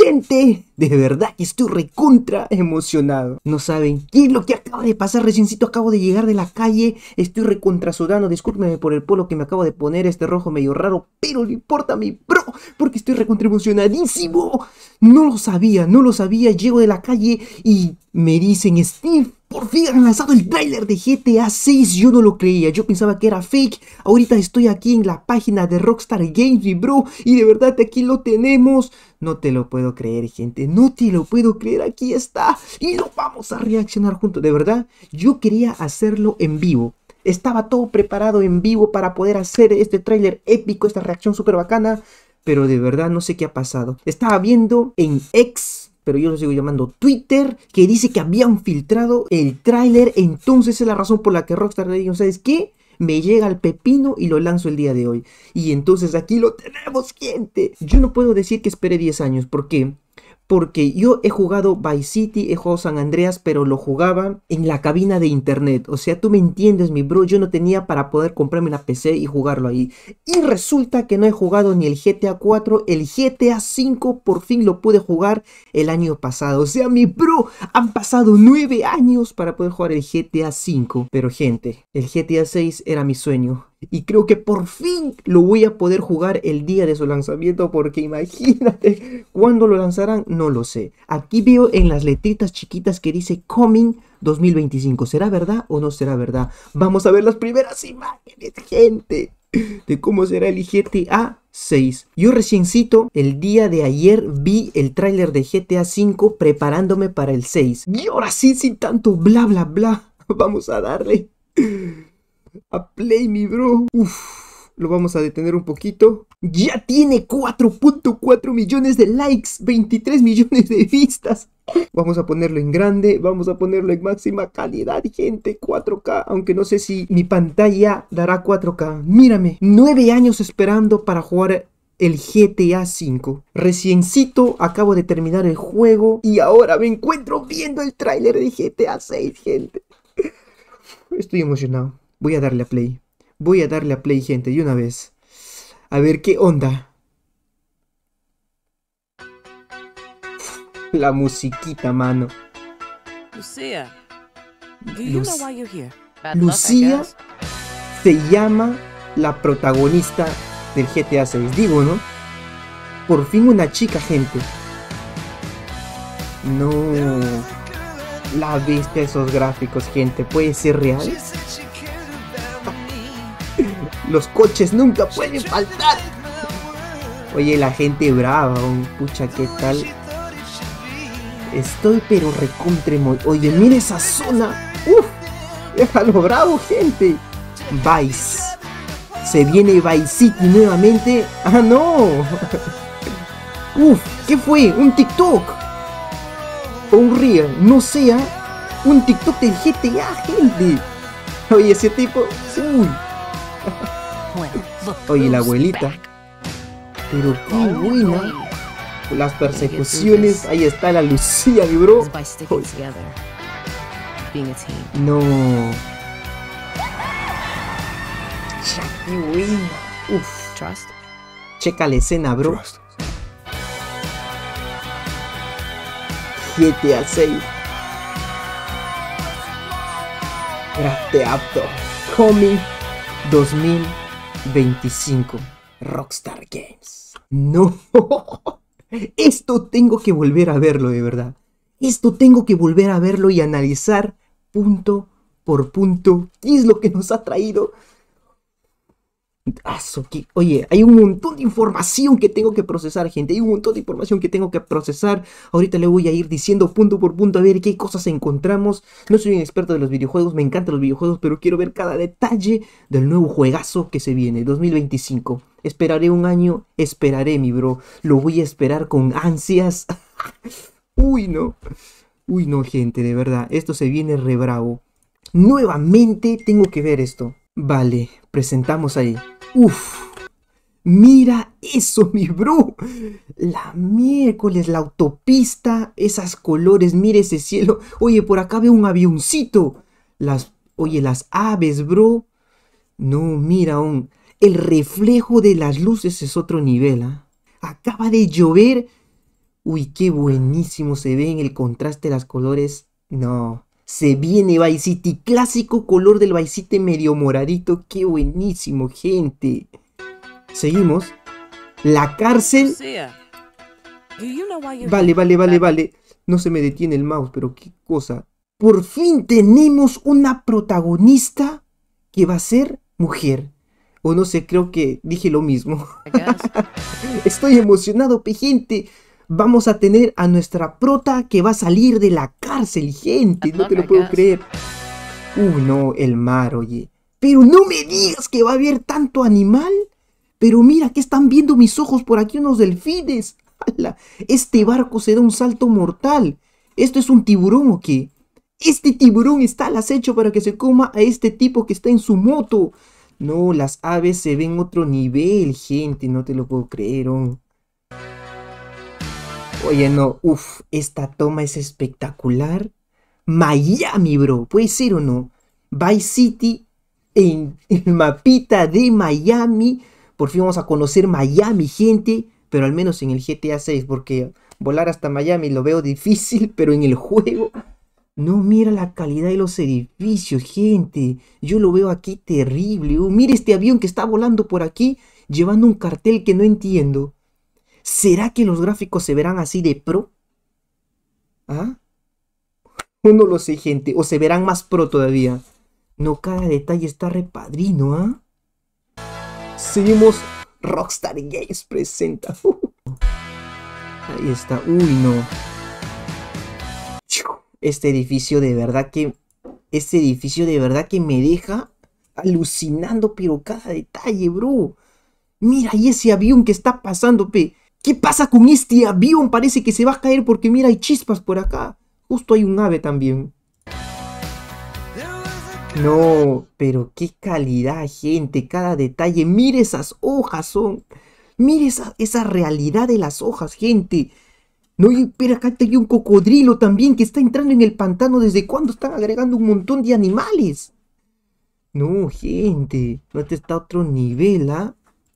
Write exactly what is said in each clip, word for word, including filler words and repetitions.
gente, de verdad que estoy recontra emocionado. No saben qué es lo que acaba de pasar. Reciencito acabo de llegar de la calle. Estoy recontra sudando. Discúlpenme por el polo que me acabo de poner, este rojo medio raro, pero no importa mi bro, porque estoy recontra emocionadísimo. No lo sabía, no lo sabía. Llego de la calle y me dicen: Steve, por fin han lanzado el tráiler de G T A seis. Yo no lo creía, yo pensaba que era fake. Ahorita estoy aquí en la página de Rockstar Games, mi bro, y de verdad aquí lo tenemos. No te lo puedo creer, gente, no te lo puedo creer. Aquí está y lo vamos a reaccionar juntos. De verdad, yo quería hacerlo en vivo. Estaba todo preparado en vivo para poder hacer este tráiler épico, esta reacción súper bacana. Pero de verdad no sé qué ha pasado. Estaba viendo en X, pero yo lo sigo llamando Twitter, que dice que habían filtrado el tráiler. Entonces es la razón por la que Rockstar le dijo: ¿sabes qué? Me llega el pepino y lo lanzo el día de hoy. Y entonces aquí lo tenemos, gente. Yo no puedo decir que esperé diez años. ¿Por qué? Porque yo he jugado Vice City, he jugado San Andreas, pero lo jugaba en la cabina de internet. O sea, tú me entiendes, mi bro. Yo no tenía para poder comprarme una P C y jugarlo ahí. Y resulta que no he jugado ni el G T A cuatro. El G T A cinco por fin lo pude jugar el año pasado. O sea, mi bro, han pasado nueve años para poder jugar el G T A cinco. Pero gente, el G T A seis era mi sueño. Y creo que por fin lo voy a poder jugar el día de su lanzamiento. Porque imagínate, ¿cuándo lo lanzarán? No lo sé. Aquí veo en las letritas chiquitas que dice Coming dos mil veinticinco. ¿Será verdad o no será verdad? Vamos a ver las primeras imágenes, gente, de cómo será el G T A seis. Yo reciencito el día de ayer vi el tráiler de G T A cinco preparándome para el seis. Y ahora sí, sin tanto bla bla bla, vamos a darle a play, mi bro. Uf, lo vamos a detener un poquito. Ya tiene cuatro punto cuatro millones de likes, veintitrés millones de vistas. Vamos a ponerlo en grande, vamos a ponerlo en máxima calidad, gente, cuatro K, aunque no sé si mi pantalla dará cuatro K. Mírame, nueve años esperando para jugar el G T A cinco. Reciencito acabo de terminar el juego y ahora me encuentro viendo el tráiler de G T A seis, gente. Estoy emocionado. Voy a darle a play. Voy a darle a play, gente, de una vez. A ver qué onda. La musiquita, mano. Lucia, do you Lu know why you're here? Bad Lucía luck, I guess. se llama la protagonista del G T A seis. Digo, ¿no? Por fin una chica, gente. No. La vista, esos gráficos, gente. ¿Puede ser real? Los coches nunca pueden faltar. Oye, la gente brava, oh, pucha, ¿qué tal? Estoy pero recontre muy... Oye, mira esa zona. Uf, déjalo bravo, gente. Vice. Se viene Vice City nuevamente. Ah, no. Uf, ¿qué fue? Un TikTok. O un Reel, no sea un TikTok del G T A, gente. Oye, ese tipo... Uy. Oye, la abuelita. Pero qué buena. Las persecuciones. Ahí está la Lucía, mi bro. No. Ya, qué buena. Uf. Checa la escena, bro. G T A seis. Grand Theft Auto Coming dos mil veinticinco. Rockstar Games. No. Esto tengo que volver a verlo, de verdad. Esto tengo que volver a verlo y analizar punto por punto qué es lo que nos ha traído. Oye, hay un montón de información que tengo que procesar, gente. Hay un montón de información que tengo que procesar. Ahorita le voy a ir diciendo punto por punto a ver qué cosas encontramos. No soy un experto de los videojuegos, me encantan los videojuegos, pero quiero ver cada detalle del nuevo juegazo que se viene, dos mil veinticinco. Esperaré un año, esperaré, mi bro. Lo voy a esperar con ansias. Uy, no. Uy, no, gente, de verdad. Esto se viene re bravo. Nuevamente tengo que ver esto. Vale, presentamos ahí. Uf, mira eso, mi bro. La miércoles, la autopista, esos colores, mira ese cielo. Oye, por acá veo un avioncito. Las, oye, las aves, bro. No, mira, un, el reflejo de las luces es otro nivel, ¿eh? Acaba de llover. Uy, qué buenísimo se ve en el contraste de los colores. No, se viene Vice City, clásico color del Vice City medio moradito. Qué buenísimo, gente. Seguimos. La cárcel. Lucia, do you know why you're Vale, vale, vale, here? vale. No se me detiene el mouse, pero qué cosa. Por fin tenemos una protagonista que va a ser mujer. O no sé, creo que dije lo mismo. I guess. Estoy emocionado, pe, gente. Vamos a tener a nuestra prota que va a salir de la cárcel, gente. No te lo puedo creer. Uy, no, el mar, oye. Pero no me digas que va a haber tanto animal. Pero mira, que están viendo mis ojos por aquí unos delfines. ¡Hala! Este barco se da un salto mortal. ¿Esto es un tiburón o qué? Este tiburón está al acecho para que se coma a este tipo que está en su moto. No, las aves se ven otro nivel, gente. No te lo puedo creer, oh. Oye, no, uff, esta toma es espectacular. Miami, bro, ¿puede ser o no? Vice City en el mapita de Miami. Por fin vamos a conocer Miami, gente. Pero al menos en el G T A seis, porque volar hasta Miami lo veo difícil, pero en el juego... No, mira la calidad de los edificios, gente. Yo lo veo aquí terrible. Oh, mira este avión que está volando por aquí, llevando un cartel que no entiendo. ¿Será que los gráficos se verán así de pro? ¿Ah? No lo sé, gente. O se verán más pro todavía. No, cada detalle está repadrino, ¿ah? Seguimos. Rockstar Games presenta. Ahí está. Uy, no. Este edificio de verdad que... Este edificio de verdad que me deja alucinando, pero cada detalle, bro. Mira, y ese avión que está pasando, pe. ¿Qué pasa con este avión? Parece que se va a caer porque mira, hay chispas por acá. Justo hay un ave también. No, pero qué calidad, gente. Cada detalle. Mire esas hojas, son. Mire esa, esa realidad de las hojas, gente. No, y pero acá hay un cocodrilo también que está entrando en el pantano. ¿Desde cuándo están agregando un montón de animales? No, gente. No, este está a otro nivel, ¿ah?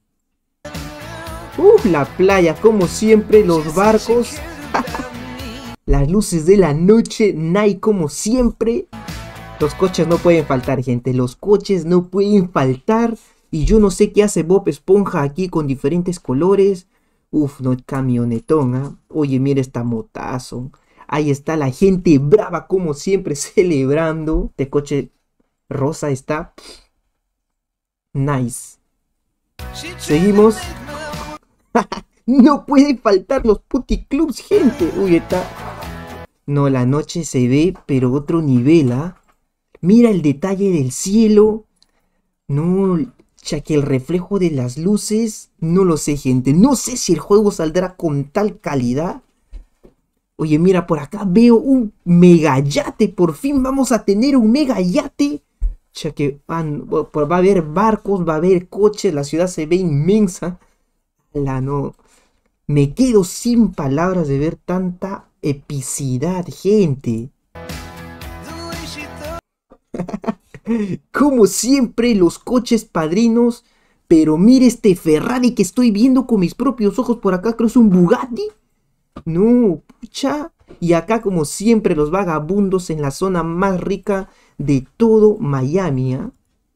Uh, la playa, como siempre, los barcos. Las luces de la noche, Nike como siempre. Los coches no pueden faltar, gente. Los coches no pueden faltar. Y yo no sé qué hace Bob Esponja aquí con diferentes colores. Uf, no, camionetón, ¿ah? Oye, mira esta motazo. Ahí está la gente brava como siempre celebrando. Este coche rosa está. Nice. Seguimos. No pueden faltar los puticlubs, gente. Uy, está. No, la noche se ve, pero otro nivel, ¿ah? Mira el detalle del cielo. No, ya que el reflejo de las luces. No lo sé, gente. No sé si el juego saldrá con tal calidad. Oye, mira, por acá veo un megayate. Por fin vamos a tener un megayate. Ya que van, va a haber barcos, va a haber coches. La ciudad se ve inmensa. La no. Me quedo sin palabras de ver tanta epicidad, gente. Como siempre, los coches padrinos. Pero mire este Ferrari que estoy viendo con mis propios ojos por acá. Creo que es un Bugatti. No, pucha. Y acá, como siempre, los vagabundos en la zona más rica de todo Miami, ¿eh?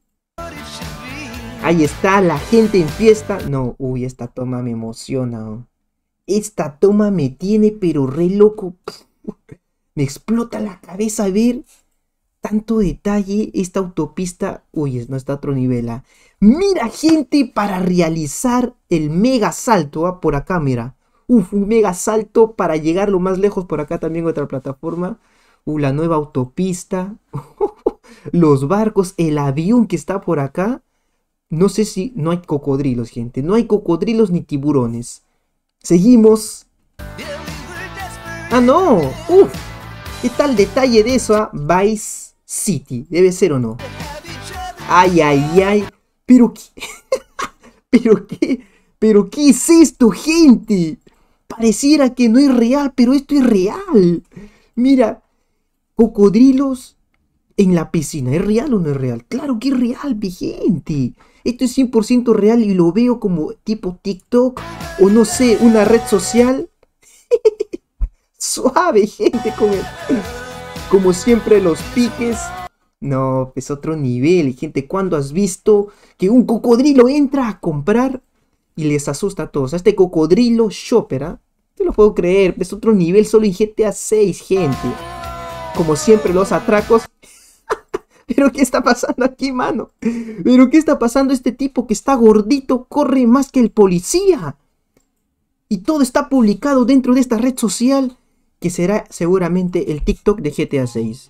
Ahí está, la gente en fiesta. No, uy, esta toma me emociona, ¿oh? Esta toma me tiene pero re loco. Me explota la cabeza ver tanto detalle. Esta autopista, uy, no está a otro nivel, ¿eh? Mira, gente, para realizar el mega salto, ¿eh? Por acá, mira. Uf, un mega salto para llegar lo más lejos. Por acá también otra plataforma. Uh, la nueva autopista. Los barcos, el avión que está por acá. No sé si... No hay cocodrilos, gente. No hay cocodrilos ni tiburones. Seguimos. ¡Ah, no! ¡Uf! ¿Qué tal detalle de eso, ah? Vice City. Debe ser o no. ¡Ay, ay, ay! ¿Pero qué? ¿Pero qué? ¿Pero qué es esto, gente? Pareciera que no es real, pero esto es real. Mira, cocodrilos en la piscina. ¿Es real o no es real? Claro que es real, mi gente. Esto es cien por ciento real y lo veo como tipo TikTok o no sé, una red social. Suave, gente, con el... Como siempre, los piques. No, es otro nivel, gente. ¿Cuándo has visto que un cocodrilo entra a comprar y les asusta a todos? A este cocodrilo shopper, ¿ah? Te lo puedo creer, es otro nivel solo en G T A seis, gente. Como siempre, los atracos. ¿Pero qué está pasando aquí, mano? ¿Pero qué está pasando? Este tipo que está gordito corre más que el policía. Y todo está publicado dentro de esta red social, que será seguramente el TikTok de G T A seis.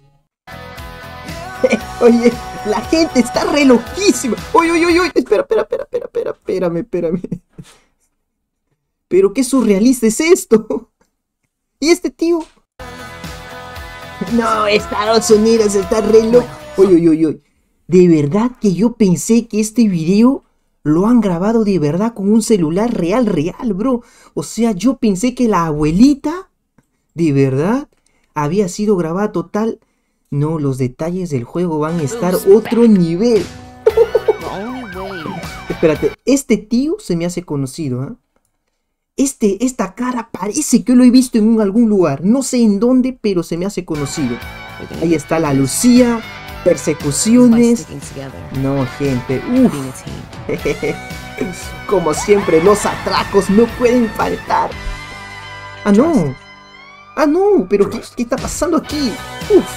Oye, la gente está re loquísima. Oye, oye, oye, espera, espera, espera, espera, espera, espérame, espérame. Pero qué surrealista es esto. ¿Y este tío? No, Estados Unidos está re loco. Oye, oye, oye, oye. De verdad que yo pensé que este video lo han grabado de verdad con un celular real, real, bro. O sea, yo pensé que la abuelita, de verdad, había sido grabada total. No, los detalles del juego van a estar otro nivel. Espérate, este tío se me hace conocido, ¿ah? ¿eh? Este, esta cara parece que lo he visto en un, algún lugar. No sé en dónde, pero se me hace conocido. Ahí está la Lucía. Persecuciones. No, gente. Uf. Como siempre, los atracos no pueden faltar. Ah, no. Ah, no. Pero ¿qué, qué está pasando aquí? Uf.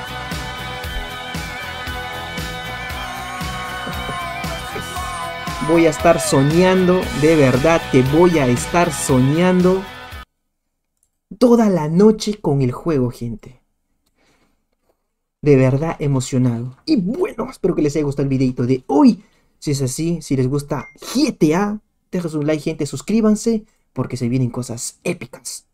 Voy a estar soñando, de verdad que voy a estar soñando toda la noche con el juego, gente. De verdad emocionado. Y bueno, espero que les haya gustado el videito de hoy. Si es así, si les gusta G T A, dejen un like, gente, suscríbanse, porque se vienen cosas épicas.